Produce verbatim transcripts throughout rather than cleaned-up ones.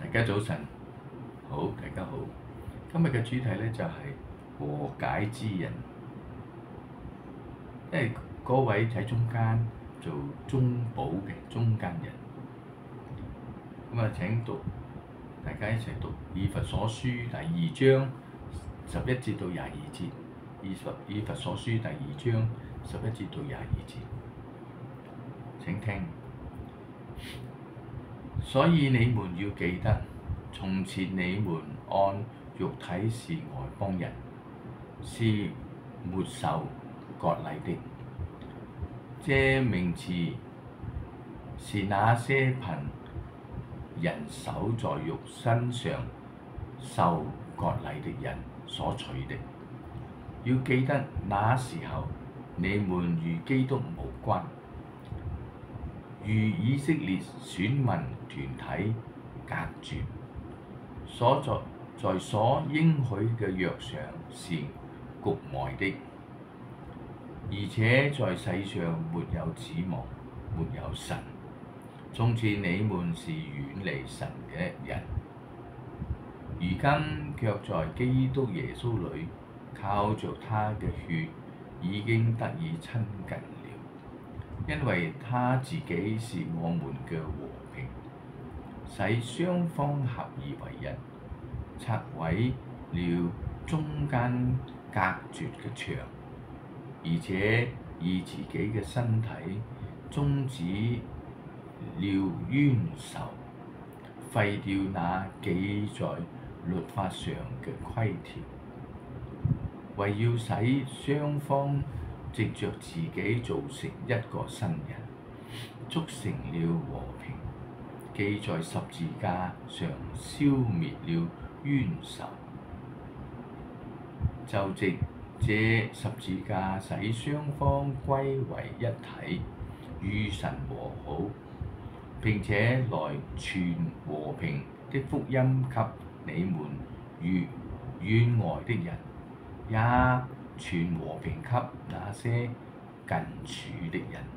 大家早晨，好，大家好。今日嘅主題呢就係、和解之人，因為嗰位喺中間做中保嘅中間人。咁啊，請讀，大家一齊讀《以弗所書》第二章十一節到廿二節，《以弗以弗所書》第二章十一節到廿二節。請聽。所以你們要記得，從前你們按肉體是外邦人，是沒受割禮的。這名詞是那些憑人手在肉身上受割禮的人所取的。要記得那時候你們與基督無關，與以色列選民團體隔絕，所在在所應許嘅約上是局外的，而且在世上沒有指望，沒有神。從前你們是遠離神嘅人，如今卻在基督耶穌裏靠着他嘅血已經得以親近了，因為他自己是我們嘅和平，使雙方合而為一，拆毀了中間隔絕嘅牆，而且以自己嘅身體終止了冤仇，廢掉那記在律法上嘅規條，為要使雙方藉着自己造成一個新人，促成了和平，既在十字架上消滅了冤仇，就藉這十字架使雙方歸為一體，與神和好，並且來傳和平的福音給你們與遠外的人，也傳和平給那些近處的人。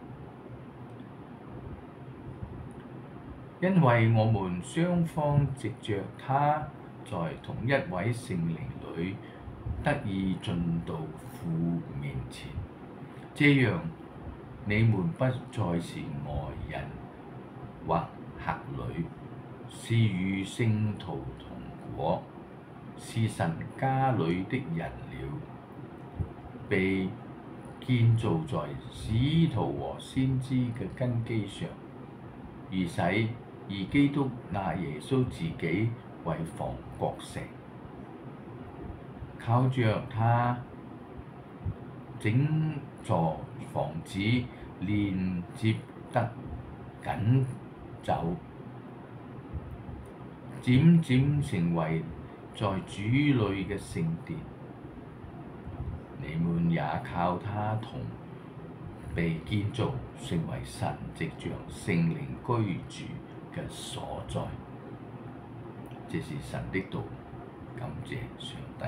因為我們雙方藉着他在同一位聖靈裏得以進到父面前，這樣你們不再是外人或客旅，是與聖徒同國，是神家裏的人了，被建造在使徒和先知嘅根基上，而使以基督那耶穌自己為房角石，靠着他整座房子連接得緊走，漸漸成為在主裏嘅聖殿。你們也靠他同被建造，成為神藉着聖靈居住嘅所在。這是神的道，感謝上帝。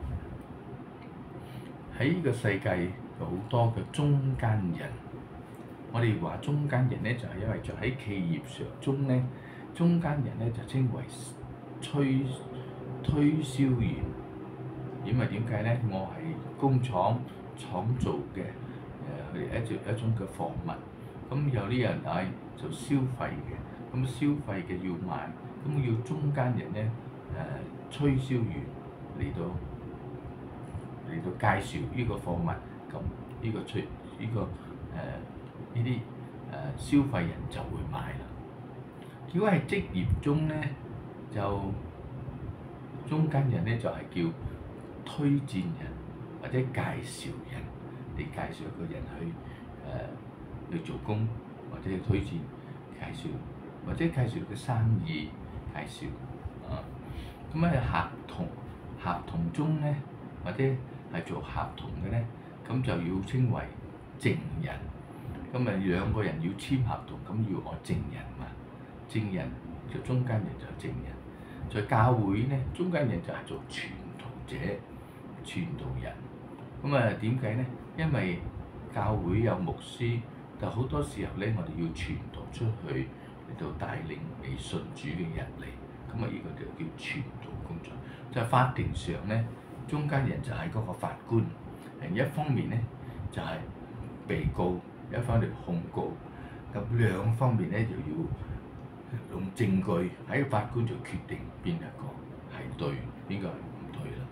喺呢個世界有好多嘅中間人，我哋話中間人呢，就係因為就喺企業上中呢，中間人呢就稱為推推銷員。因為點解呢？我係工廠廠做嘅誒，係一種一種嘅貨物。咁有啲人係做消費嘅，咁消費嘅要賣，咁要中間人呢誒、呃、推銷員嚟到嚟到介紹呢個貨物，咁呢個推呢個誒呢啲誒消費人就會買啦。如果係職業中呢，就中間人呢就係、是、叫推薦人或者介紹人，你介紹一個人去誒、呃、去做工，或者推薦介紹，或者介紹個生意介紹啊。咁喺合同合同中咧，或者係做合同嘅咧，咁就要稱為證人。咁啊兩個人要簽合同，咁要我證人嘛。證人就中間人就係證人。在教會咧，中間人就係做傳道者。傳道人，咁啊點解呢？因為教會有牧師，但好多時候咧，我哋要傳道出去嚟到帶領未信主嘅人嚟， 咁啊呢個就叫傳道工作。就係法庭上咧，中間人就係嗰個法官，誒一方面咧就係被告，一方面控告，咁兩方面咧就要用證據，喺法官就決定邊一個係對，邊個係唔對啦。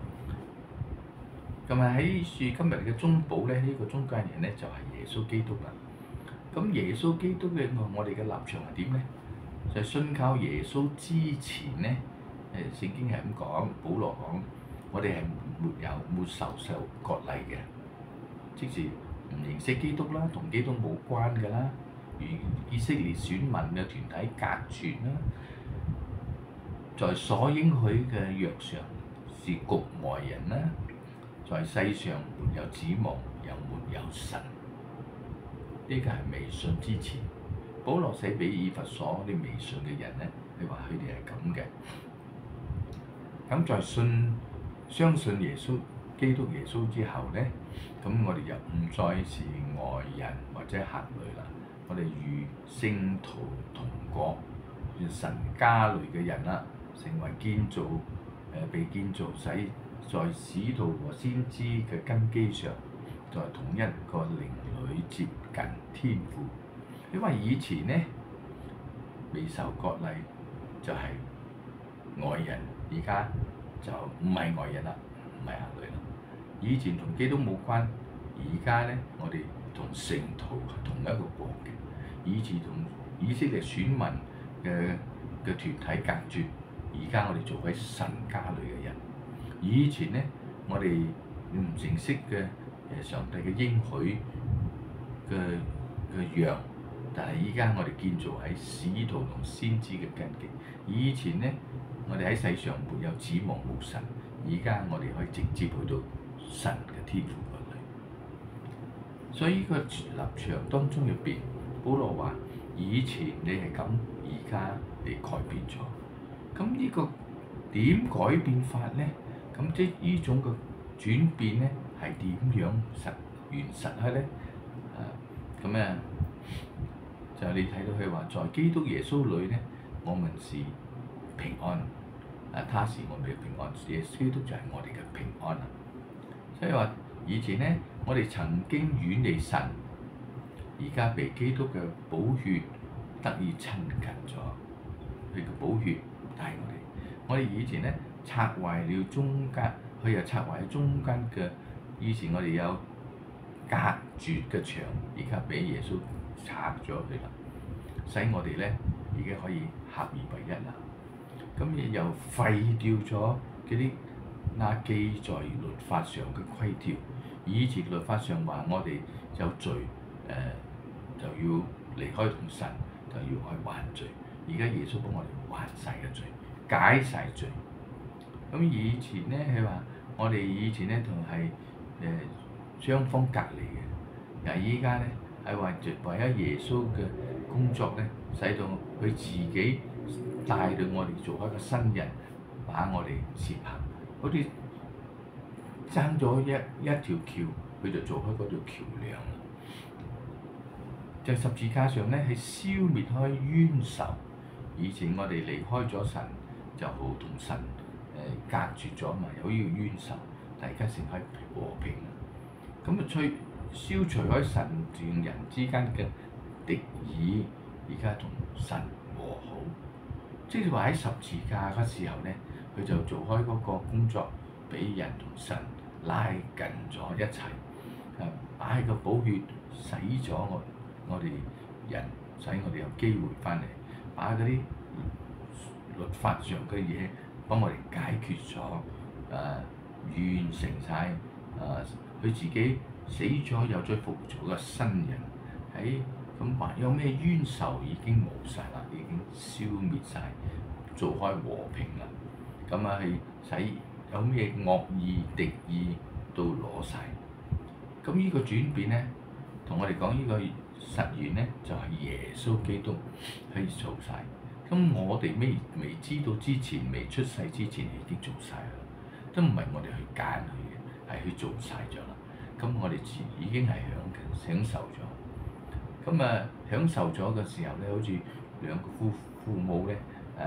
咁啊喺樹今日嘅中保咧，呢個中間人咧就係耶穌基督啦。咁耶穌基督嘅我哋嘅立場係點咧？就係信靠耶穌之前咧，誒聖經係咁講，保羅講，我哋係沒有沒受受割禮嘅，即是唔認識基督啦，同基督冇關嘅啦，與以色列選民嘅團體隔絕啦，在所應許嘅約上是局外人啦，在世上沒有指望，又沒有神。呢個係未信之前。保羅寫俾以弗所啲未信嘅人咧，佢話佢哋係咁嘅。咁在信相信耶穌基督耶穌之後咧，咁我哋就唔再是外人或者客旅啦，我哋與聖徒同國，神家裏嘅人啦，成為建造誒、呃、被建造，使在使徒和先知嘅根基上，在同一個靈裏接近天父。因為以前咧未受割禮就係外人，而家就唔係外人啦，唔係客旅啦。以前同基督冇關，而家咧我哋同聖徒係同一個國嘅。以前同以色列選民嘅嘅團體隔絕，而家我哋做喺神家裏嘅人。以前咧我哋唔認識嘅誒上帝嘅應許嘅嘅樣。但係依家我哋建造喺使徒同先知嘅根基。以前咧，我哋喺世上沒有指望冇神，而家我哋可以直接去到神嘅天父嗰裏。所以呢個立場當中入邊，保羅話：以前你係咁，而家你改變咗。咁呢個點改變法咧？咁即係呢種嘅轉變咧，係點樣實現實去咧？啊，咁啊〜就你睇到佢話，在基督耶穌裏咧，我們是平安。啊，他是我哋嘅平安，耶穌基督就係我哋嘅平安啦。所以話以前咧，我哋曾經遠離神，而家被基督嘅寶血得以親近咗。佢嘅寶血帶我哋。我哋以前咧拆壞了中間，佢又拆壞咗中間嘅。以前我哋有隔絕嘅牆，而家俾耶穌拆咗佢啦，使我哋咧已經可以合而為一啦。咁亦又廢掉咗嗰啲那記在律法上嘅規條。以前律法上話我哋有罪，誒、呃、就要離開同神，就要去還罪。而家耶穌幫我哋還晒嘅罪，解晒罪。咁以前咧，佢話我哋以前咧同係誒雙方隔離嘅，但係依家咧。係話為咗耶穌嘅工作咧，使到佢自己帶到我哋做一個新人，把我哋接合。好似爭咗一一條橋，佢就做開嗰條橋梁啦。就十字架上咧，係消滅開冤仇。以前我哋離開咗神，就好同神誒隔絕咗嘛，有呢個冤仇。大家成為和平啦。咁啊，吹。消除開神同人之間嘅敵意，而家同神和好，即係話喺十字架嘅時候咧，佢就做開嗰個工作，俾人同神拉近咗一齊。啊，擺個寶血洗咗我我哋人，使我哋有機會翻嚟，把嗰啲律法上嘅嘢幫我哋解決咗，誒、啊、完成晒，誒、啊、佢自己。死咗又再復做個新人，喺咁話有咩冤仇已經冇晒啦，已經消滅晒，做開和平啦。咁啊係使有咩惡意敵意都攞晒。咁呢個轉變咧，同我哋講呢個實現咧，就係、是、耶穌基督去做晒。咁我哋未未知道之前，未出世之前已經做晒啦，都唔係我哋去揀佢嘅，係去做晒咗啦。咁我哋自已經係享享受咗，咁啊享受咗嘅時候咧，好似兩個父父母咧誒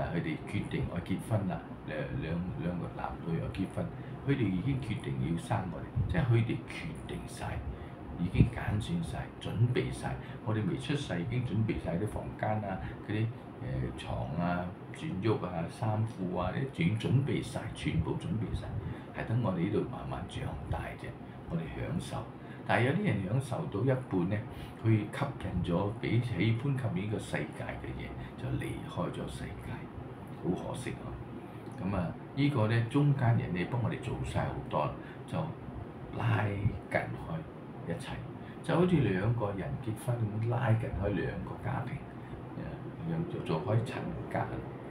佢哋決定我結婚啦，兩兩兩個男女又結婚，佢哋已經決定要生我哋，即係佢哋決定晒，已經揀選晒，準備晒。我哋未出世已經準備晒啲房間啊，嗰啲誒牀啊、轉喐啊、衫褲啊，啲已經準備晒，全部準備晒，係等我哋呢度慢慢長大啫。我哋享受，但係有啲人享受到一半咧，佢吸引咗，俾喜歡吸引呢個世界嘅嘢，就離開咗世界，好可惜啊！咁啊，呢個咧中間人你幫我哋做晒好多，就拉近開一齊，就好似兩個人結婚咁拉近開兩個家庭，誒，讓做做開親家。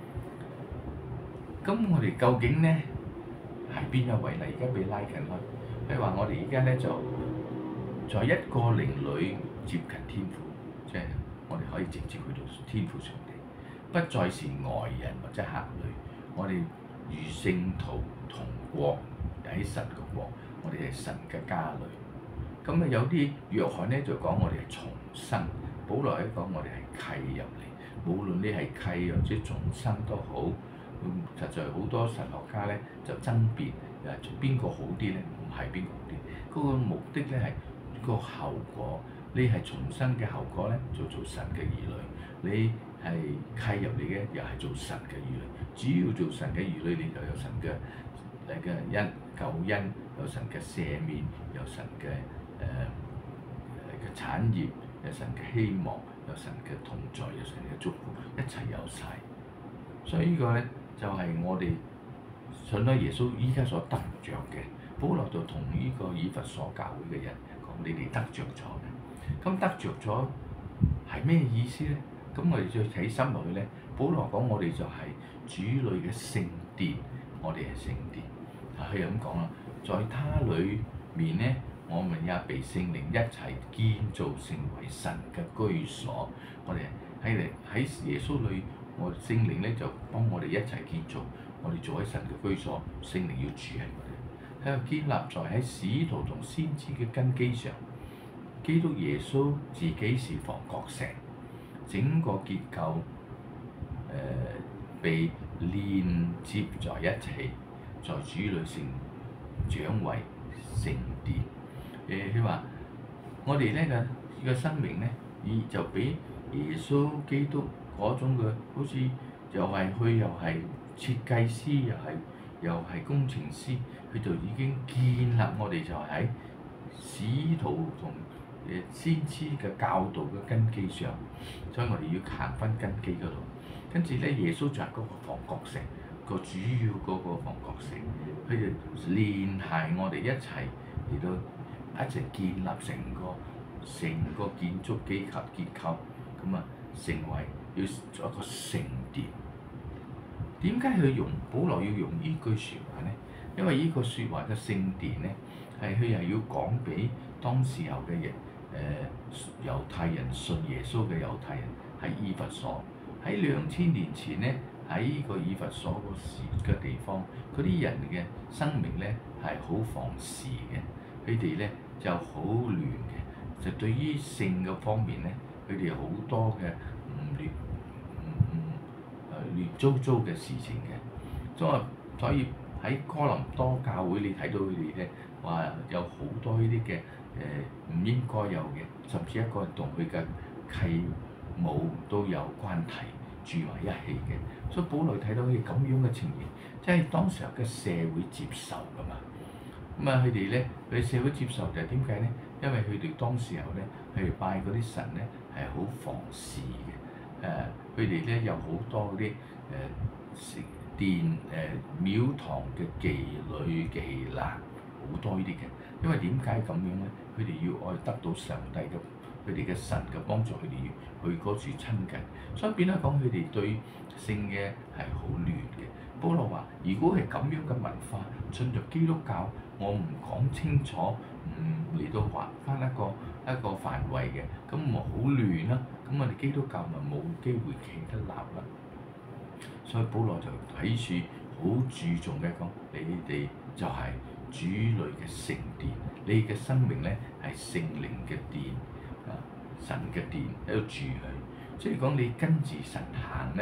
咁我哋究竟咧係邊一位咧？而家俾拉近開。譬如話，我哋而家咧就在一個靈裏接近天父，即係我哋可以直接去到天父上帝，不再是外人或者客旅。我哋與聖徒同國喺神嘅國，我哋係神嘅家裏。咁啊有啲約翰咧就講我哋係重生，保羅咧講我哋係契入嚟。無論你係契或者重生都好，咁實在好多神學家咧就爭辯誒邊個好啲咧？唔係邊個好啲？嗰、那個目的咧係個後果，你係重生嘅後果咧就做神嘅兒女，你係契入嚟嘅又係做神嘅兒女。只要做神嘅兒女，你就有神嘅誒嘅恩救恩，有神嘅赦免，有神嘅誒嘅產業，有神嘅希望，有神嘅同在，有神嘅祝福，一齊有晒。所以呢個咧就係、是、我哋信咗耶穌依家所得着嘅。保羅就同呢個以弗所教會嘅人講：你哋得着咗嘅。咁得着咗係咩意思咧？咁我哋再睇深落去咧，保羅講我哋就係主裏嘅聖殿，我哋係聖殿。佢咁講啦，在他裏面咧，我們也被聖靈一齊建造成為神嘅居所。我哋喺嚟喺耶穌裏，我聖靈咧就幫我哋一齊建造，我哋做喺神嘅居所，聖靈要住喺我哋。喺度建立在喺使徒同先知嘅根基上，基督耶穌自己是房角石，整個結構誒、呃、被連接在一起，在主裏成長為聖殿。誒佢話：我哋咧嘅呢個生命咧，以就俾耶穌基督嗰種嘅，好似又係佢又係設計師，又係又係工程師。佢就已經建立我哋就喺使徒同誒先知嘅教導嘅根基上，所以我哋要行翻根基嗰度。跟住咧，耶穌就係嗰個房角石，個主要嗰個房角石，佢就連繫我哋一齊嚟到一齊建立成個成個建築機構結構，咁啊成為要做一個聖殿。點解佢用保羅要用呢句説話咧？因為呢個説話嘅聖殿咧，係佢係要講俾當時候嘅人，誒、呃、猶太人信耶穌嘅猶太人喺以弗所，喺兩千年前咧，喺呢個以弗所個時嘅地方，嗰啲人嘅生命咧係好放肆嘅，佢哋咧就好亂嘅，就對於性嘅方面咧，佢哋好多嘅唔亂唔唔誒亂糟糟嘅事情嘅，所以所以。喺哥林多教會，你睇到佢哋咧話有好多呢啲嘅誒唔應該有嘅，甚至一個同佢嘅契母都有關係，住埋一起嘅。所以保羅睇到佢咁樣嘅情形，即係當時候嘅社會接受噶嘛。咁啊，佢哋咧佢社會接受就係點解咧？因為佢哋當時候咧，佢哋拜嗰啲神咧係好放肆嘅。誒、呃，佢哋咧有好多嗰啲誒殿誒、呃、廟堂嘅妓女妓男好多呢啲嘅，因為點解咁樣咧？佢哋要愛得到上帝嘅佢哋嘅神嘅幫助，佢哋要去嗰處親近，所以變咗講佢哋對性嘅係好亂嘅。保羅話：如果係咁樣嘅文化進入基督教，我唔講清楚，唔嚟到劃翻一個一個範圍嘅，咁咪好亂啦。咁我哋基督教咪冇機會企得立啦。所以保羅就喺處好注重嘅講，你哋就係主裏嘅聖殿，你嘅生命咧係聖靈嘅殿，啊神嘅殿喺度住佢。即係講你跟住神行咧，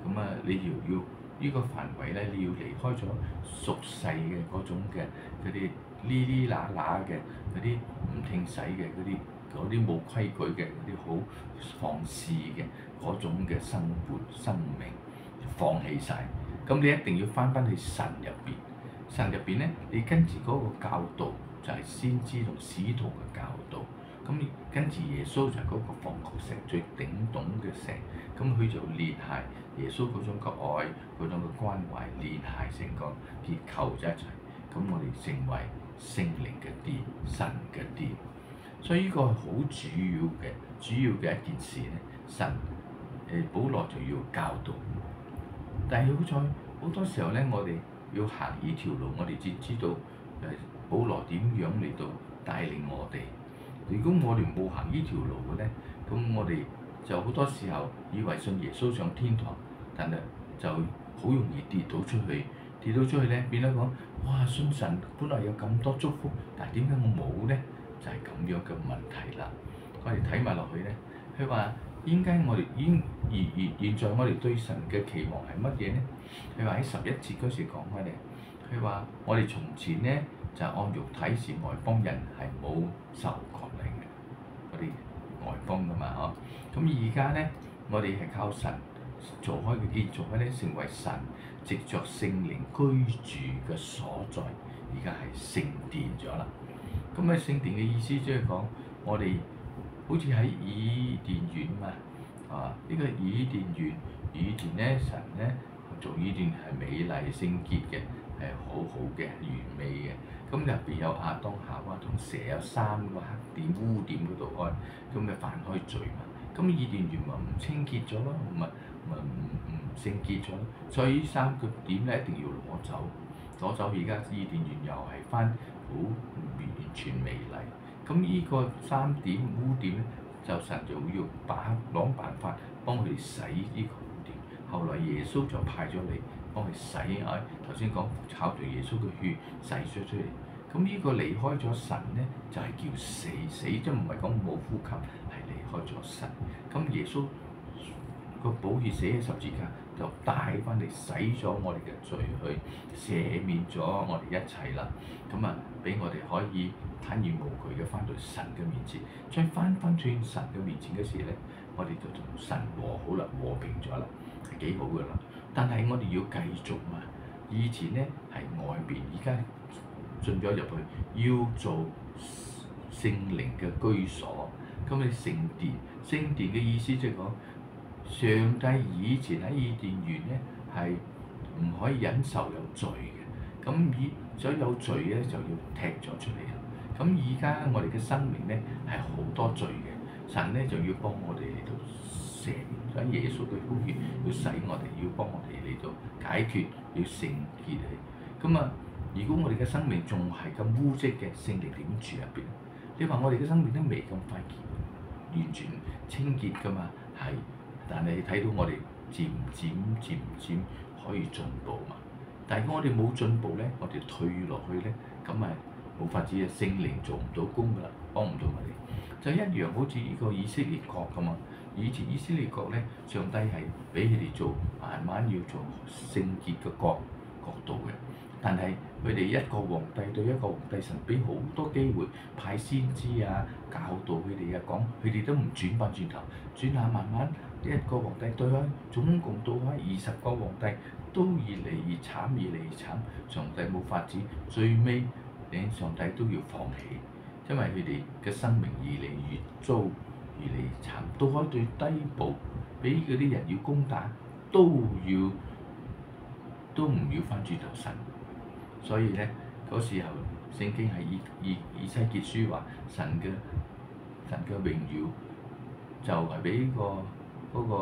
咁啊，你要要呢個範圍咧，你要離開咗俗世嘅嗰種嘅嗰啲呢呢嗱嗱嘅嗰啲唔聽使嘅嗰啲嗰啲冇規矩嘅嗰啲好放肆嘅嗰種嘅生活生命，放棄晒。咁你一定要翻返去神入邊，神入邊咧，你跟住嗰個教導就係先知同使徒嘅教導。咁跟住耶穌就係嗰個房角石最頂棟嘅石，咁佢就連繫耶穌嗰種嘅愛、嗰種嘅關懷，連繫成個結構就一齊。咁我哋成為聖靈嘅殿、神嘅殿。所以呢個係好主要嘅、主要嘅一件事咧。神誒保羅就要教導，但係好在好多時候咧，我哋要行呢條路，我哋只知道誒保羅點樣嚟到帶領我哋。如果我哋冇行呢條路嘅咧，咁我哋就好多時候以為信耶穌上天堂，但係就好容易跌倒出去，跌倒出去咧變咗講，哇！信神本來有咁多祝福，但係點解我冇咧？就係咁樣嘅問題啦。我哋睇埋落去咧，佢話應該我哋應而而現在我哋對神嘅期望係乜嘢咧？佢話喺十一節嗰時講開咧，佢話我哋從前咧就按肉體是外邦人，係冇受割禮嘅，我哋外邦噶嘛嗬。咁而家咧，我哋係靠神做開嘅建造咧，成為神藉着聖靈居住嘅所在，而家係聖殿咗啦。咁喺聖殿嘅意思即係講，我哋好似喺伊甸園嘛，啊呢、這個伊甸園，伊甸咧神咧做伊甸係美麗聖潔嘅，係好好嘅完美嘅。咁入邊有亞當夏娃同蛇有三個黑點污點嗰度開，咁咪犯開罪嘛。咁伊甸園咪唔清潔咗咯，咪咪唔唔聖潔咗。所以呢三個點咧一定要攞走，攞走而家伊甸園又係翻好完全美麗。咁呢個三點污點咧，就神就要把攞辦法幫佢哋洗呢個污點。後來耶穌就派咗你幫佢洗，哎頭先講靠住耶穌嘅血洗咗出嚟。咁呢個離開咗神咧，就係、是、叫死，死即唔係講冇呼吸，係離開咗神。咁耶穌個寶血死喺十字架，就帶翻嚟洗咗我哋嘅罪去，赦免咗我哋一切啦。咁啊，俾我哋可以坦然無懼嘅翻到神嘅面前，再翻翻轉神嘅面前嘅時咧，我哋就同神和好啦，和平咗啦，係幾好噶啦。但係我哋要繼續嘛，以前咧係外邊，而家進咗入去，要做聖靈嘅居所。咁你聖殿，聖殿嘅意思即係講，上帝以前喺伊甸園咧係唔可以忍受有罪嘅，咁以所以有罪咧就要踢咗出嚟啦。咁而家我哋嘅生命咧係好多罪嘅，神咧就要幫我哋嚟到赦免，所以耶穌嘅呼籲要使我哋，要幫我哋嚟到解決，要聖潔起。咁啊，如果我哋嘅生命仲係咁污跡嘅，聖靈點住入邊？你話我哋嘅生命都未咁快完全清潔㗎嘛？係，但係睇到我哋漸漸漸漸可以進步嘛。但係我哋冇進步咧，我哋退落去咧，咁咪冇法子啊！聖靈做唔到工㗎啦，幫唔到我哋。就一樣好似呢個以色列國咁啊！以前以色列國咧，上帝係俾佢哋做，慢慢要做聖潔嘅國國度嘅。但係佢哋一個皇帝對一個皇帝，神俾好多機會派先知啊，教導佢哋啊，講佢哋都唔轉翻轉頭，轉下慢慢一個皇帝對開，總共到開二十個皇帝都越嚟越慘，越嚟越慘。上帝冇法子，最尾連上帝都要放棄，因為佢哋嘅生命越嚟越糟，越嚟越慘，到開最低步，俾嗰啲人要攻打都要都唔要翻轉頭神。所以咧，嗰時候聖經係以以以西結書話神嘅神嘅榮耀就係俾個嗰、那個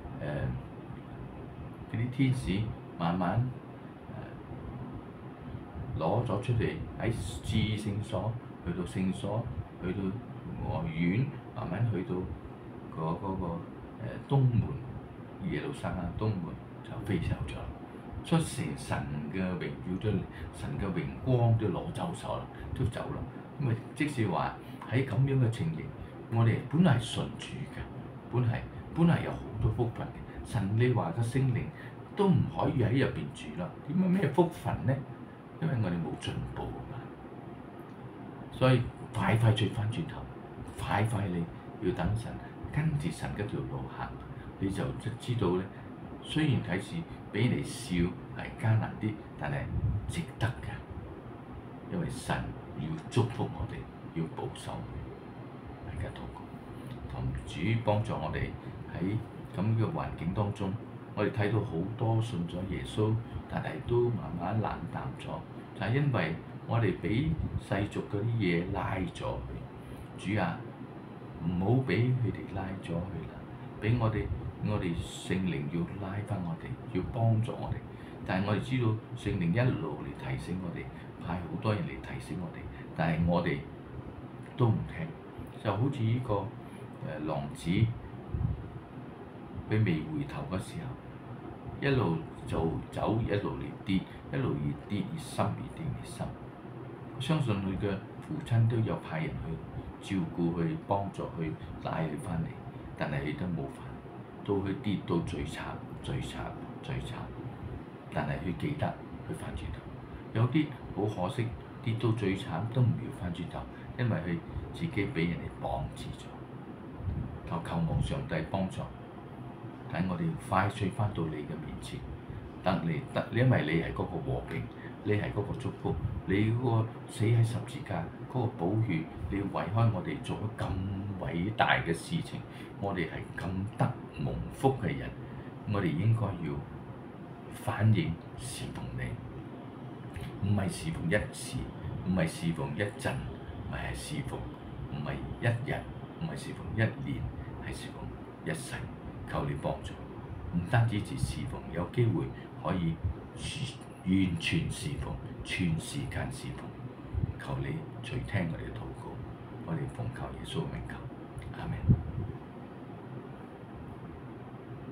嗰啲、呃、天使慢慢誒攞咗出嚟喺至聖所，去到聖所，去到外院，慢慢去到、那個嗰、那個誒、呃、東門耶路撒冷東門就飛走咗。出成神嘅榮耀都，神嘅榮光都攞走咗啦，都走啦。咁啊，即使話喺咁樣嘅情形，我哋本來係順住嘅，本係本係有好多福分嘅， 神你話嘅聖靈都唔可以喺入邊住啦。點解咩福分呢？因為我哋冇進步嘛。所以快快轉翻轉頭，快快你要等神，跟住神嗰條路行，你就知道咧。雖然睇似俾你笑係艱難啲，但係值得嘅，因為神要祝福我哋，要保守大家禱告，同主幫助我哋喺咁嘅環境當中。我哋睇到好多信咗耶穌，但係都慢慢冷淡咗，就係因為我哋俾世俗嗰啲嘢拉咗去。主啊，唔好俾佢哋拉咗去啦，俾我哋。我哋聖靈要拉翻我哋，要幫助我哋。但係我哋知道聖靈一路嚟提醒我哋，派好多人嚟提醒我哋，但係我哋都唔聽。就好似呢個誒浪子，佢未回頭嘅時候，一路就走，一路嚟跌，一路越跌越深，越跌越深。我相信佢嘅父親都有派人去照顧佢、幫助佢、帶佢翻嚟，但係佢都冇法。到佢跌到最慘、最慘、最慘，但係佢記得佢翻轉頭。有啲好可惜，跌到最慘都唔要翻轉頭，因為佢自己俾人哋綁住咗。求求望上帝幫助，睇我哋快脆翻到你嘅面前，得你得，因為你係嗰個和平，你係嗰個祝福，你嗰個死喺十字架嗰個寶血，你要為開我哋做咗咁偉大嘅事情，我哋係咁得蒙福嘅人，我哋應該要反應侍奉你，唔係侍奉一次，唔係侍奉一陣，唔係侍奉，唔係一日，唔係侍奉一年，係侍奉一世。求你幫助，唔單止是侍奉，有機會可以完全侍奉，全時間侍奉。求你垂聽我哋嘅禱告，我哋奉靠耶穌名求。